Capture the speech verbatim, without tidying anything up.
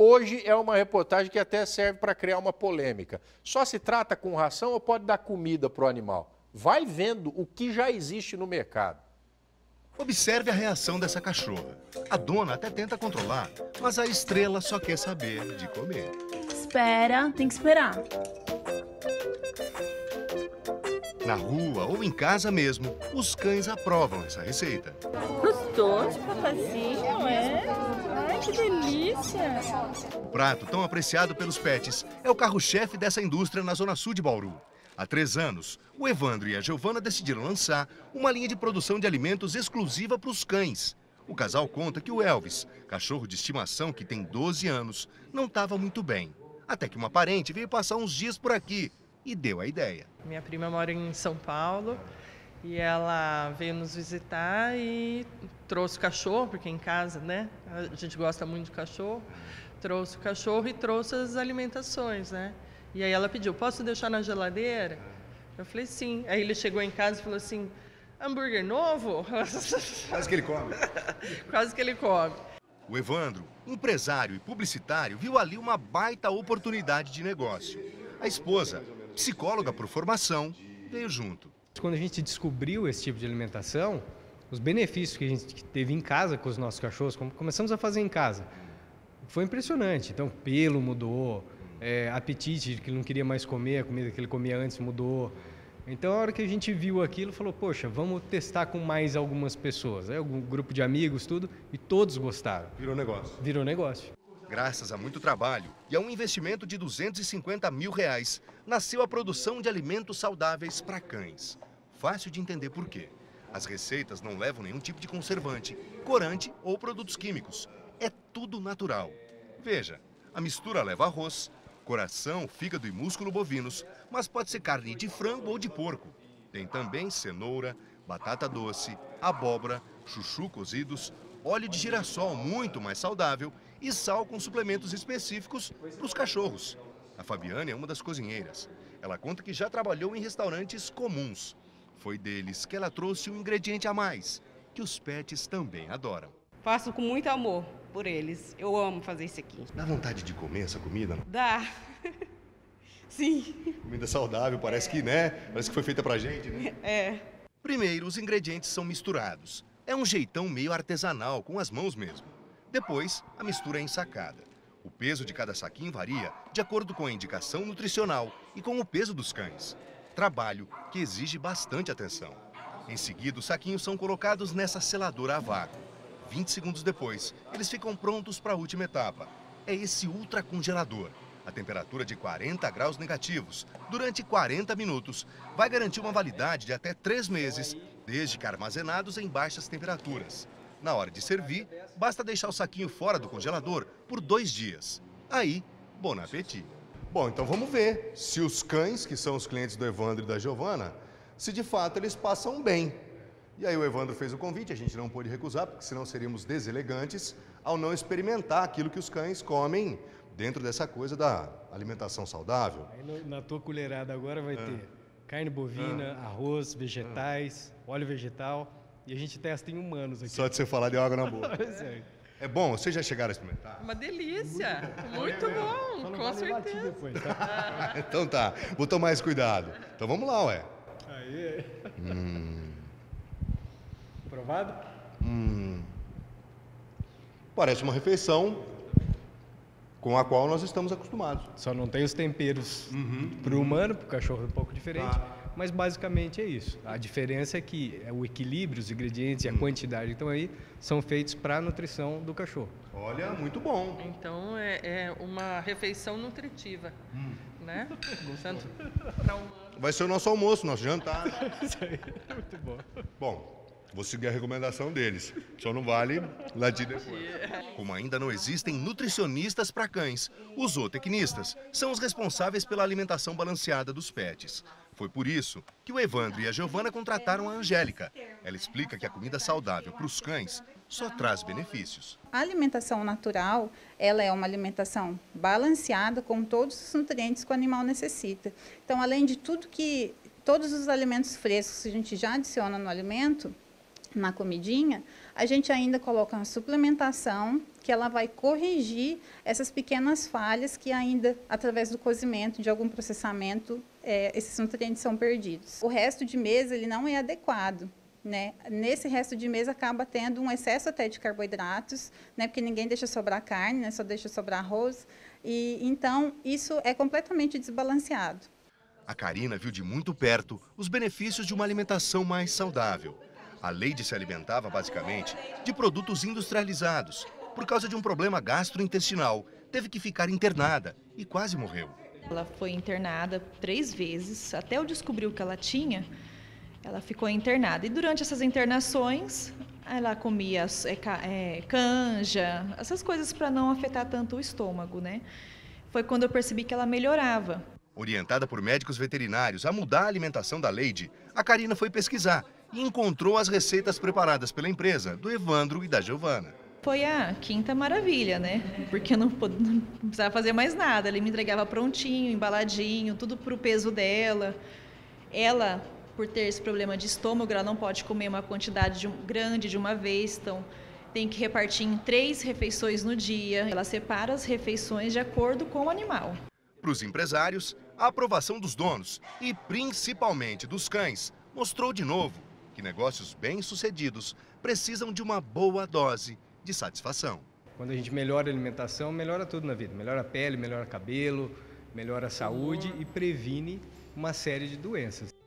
Hoje é uma reportagem que até serve para criar uma polêmica. Só se trata com ração ou pode dar comida para o animal? Vai vendo o que já existe no mercado. Observe a reação dessa cachorra. A dona até tenta controlar, mas a estrela só quer saber de comer. Espera, tem que esperar. Na rua ou em casa mesmo, os cães aprovam essa receita. Gostoso, papazinho, é? Ai, que delícia! O prato tão apreciado pelos pets é o carro-chefe dessa indústria na zona sul de Bauru. Há três anos, o Evandro e a Giovana decidiram lançar uma linha de produção de alimentos exclusiva para os cães. O casal conta que o Elvis, cachorro de estimação que tem doze anos, não estava muito bem. Até que uma parente veio passar uns dias por aqui e deu a ideia. Minha prima mora em São Paulo e ela veio nos visitar e trouxe o cachorro, porque em casa, né, a gente gosta muito de cachorro. Trouxe o cachorro e trouxe as alimentações, né? E aí ela pediu, posso deixar na geladeira? Eu falei, sim. Aí ele chegou em casa e falou assim, hambúrguer novo? Quase que ele come. Quase que ele come. O Evandro, empresário e publicitário, viu ali uma baita oportunidade de negócio. A esposa, psicóloga por formação, veio junto. Quando a gente descobriu esse tipo de alimentação, os benefícios que a gente teve em casa com os nossos cachorros, começamos a fazer em casa, foi impressionante. Então, pelo mudou, é, apetite, que ele não queria mais comer, a comida que ele comia antes mudou. Então, a hora que a gente viu aquilo, falou, poxa, vamos testar com mais algumas pessoas. Aí, um grupo de amigos, tudo, e todos gostaram. Virou negócio. Virou negócio. Graças a muito trabalho e a um investimento de duzentos e cinquenta mil reais, nasceu a produção de alimentos saudáveis para cães. Fácil de entender por quê. As receitas não levam nenhum tipo de conservante, corante ou produtos químicos. É tudo natural. Veja, a mistura leva arroz, coração, fígado e músculo bovinos, mas pode ser carne de frango ou de porco. Tem também cenoura, batata doce, abóbora, chuchu cozidos, óleo de girassol muito mais saudável e sal com suplementos específicos para os cachorros. A Fabiana é uma das cozinheiras. Ela conta que já trabalhou em restaurantes comuns. Foi deles que ela trouxe um ingrediente a mais, que os pets também adoram. Faço com muito amor por eles. Eu amo fazer isso aqui. Dá vontade de comer essa comida? Não? Dá. Sim. Comida saudável, parece que, né? Parece que foi feita pra gente, né? É. Primeiro, os ingredientes são misturados. É um jeitão meio artesanal, com as mãos mesmo. Depois, a mistura é ensacada. O peso de cada saquinho varia de acordo com a indicação nutricional e com o peso dos cães. Trabalho que exige bastante atenção. Em seguida, os saquinhos são colocados nessa seladora a vácuo. vinte segundos depois, eles ficam prontos para a última etapa. É esse ultracongelador. A temperatura de quarenta graus negativos, durante quarenta minutos, vai garantir uma validade de até três meses, desde que armazenados em baixas temperaturas. Na hora de servir, basta deixar o saquinho fora do congelador por dois dias. Aí, bon appétit. Bom, então vamos ver se os cães, que são os clientes do Evandro e da Giovana, se de fato eles passam bem. E aí o Evandro fez o convite, a gente não pôde recusar, porque senão seríamos deselegantes ao não experimentar aquilo que os cães comem dentro dessa coisa da alimentação saudável. Aí no, na tua colherada agora vai ah. ter carne bovina, ah. arroz, vegetais, ah. óleo vegetal, e a gente testa em humanos aqui. Só de você falar deu água na boca. é. é bom, vocês já chegaram a experimentar? Uma delícia, muito bom, muito bom com certeza. Depois, tá? Então tá, vou tomar mais cuidado. Então vamos lá, ué. Aí. Hum. Provado? Hum. Parece uma refeição com a qual nós estamos acostumados. Só não tem os temperos uhum. para o humano, para o cachorro é um pouco diferente, tá. Mas basicamente é isso. A diferença é que o equilíbrio, os ingredientes e a hum. quantidade que estão aí são feitos para a nutrição do cachorro. Olha, muito bom. Então é, é uma refeição nutritiva, hum. né? Tanto para um... Vai ser o nosso almoço, nosso jantar. Isso aí, muito bom. Bom, vou seguir a recomendação deles. Só não vale latir depois. Como ainda não existem nutricionistas para cães, os zootecnistas são os responsáveis pela alimentação balanceada dos pets. Foi por isso que o Evandro e a Giovana contrataram a Angélica. Ela explica que a comida saudável para os cães só traz benefícios. A alimentação natural, ela é uma alimentação balanceada com todos os nutrientes que o animal necessita. Então, além de tudo que, todos os alimentos frescos que a gente já adiciona no alimento, na comidinha, A gente ainda coloca uma suplementação que ela vai corrigir essas pequenas falhas que ainda, através do cozimento, de algum processamento, é, esses nutrientes são perdidos. O resto de mês ele não é adequado. Né? Nesse resto de mês acaba tendo um excesso até de carboidratos, né? Porque ninguém deixa sobrar carne, né? Só deixa sobrar arroz. E, então, isso é completamente desbalanceado. A Karina viu de muito perto os benefícios de uma alimentação mais saudável. A Leide se alimentava basicamente de produtos industrializados. Por causa de um problema gastrointestinal, teve que ficar internada e quase morreu. Ela foi internada três vezes, até eu descobrir o que ela tinha. Ela ficou internada e durante essas internações ela comia é, canja, essas coisas para não afetar tanto o estômago, né? Foi quando eu percebi que ela melhorava. Orientada por médicos veterinários a mudar a alimentação da Leide, a Karina foi pesquisar e encontrou as receitas preparadas pela empresa, do Evandro e da Giovana. Foi a quinta maravilha, né? Porque eu não, não precisava fazer mais nada. Ele me entregava prontinho, embaladinho, tudo para o peso dela. Ela, por ter esse problema de estômago, ela não pode comer uma quantidade de um, grande de uma vez, então tem que repartir em três refeições no dia. Ela separa as refeições de acordo com o animal. Para os empresários, a aprovação dos donos e principalmente dos cães mostrou de novo que negócios bem-sucedidos precisam de uma boa dose de satisfação. Quando a gente melhora a alimentação, melhora tudo na vida. Melhora a pele, melhora o cabelo, melhora a saúde e previne uma série de doenças.